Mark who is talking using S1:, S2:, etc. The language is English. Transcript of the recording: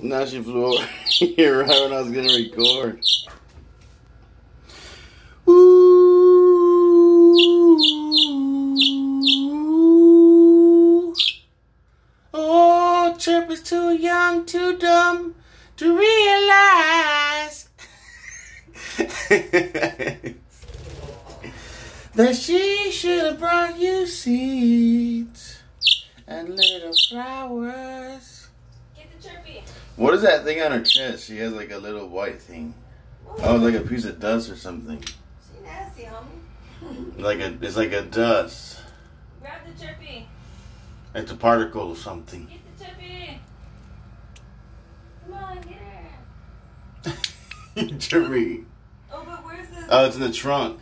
S1: Now she flew over here right when I was gonna record. Ooh. Oh, Chirpy's too young, too dumb to realize that she should have brought you seeds and little flowers.
S2: Get the Chirpy.
S1: What is that thing on her chest? She has like a little white thing. Oh, like a piece of dust or something.
S2: She nasty, homie.
S1: It's like a dust.
S2: Grab the Chirpy.
S1: It's a particle or something.
S2: Get the Chirpy. Come on, get her.
S1: Chirpy.
S2: Oh, but where's the...
S1: Oh, it's in the trunk.